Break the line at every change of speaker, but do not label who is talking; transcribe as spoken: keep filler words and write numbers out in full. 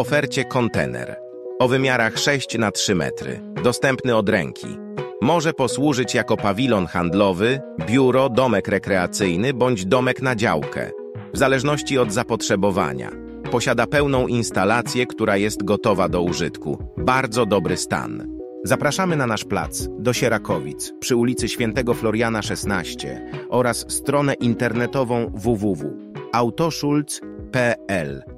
ofercie kontener o wymiarach sześć na trzy metry, dostępny od ręki. Może posłużyć jako pawilon handlowy, biuro, domek rekreacyjny bądź domek na działkę, w zależności od zapotrzebowania. Posiada pełną instalację, która jest gotowa do użytku. Bardzo dobry stan. Zapraszamy na nasz plac do Sierakowic przy ulicy Świętego Floriana szesnaście oraz stronę internetową w w w kropka autoschulz kropka p l.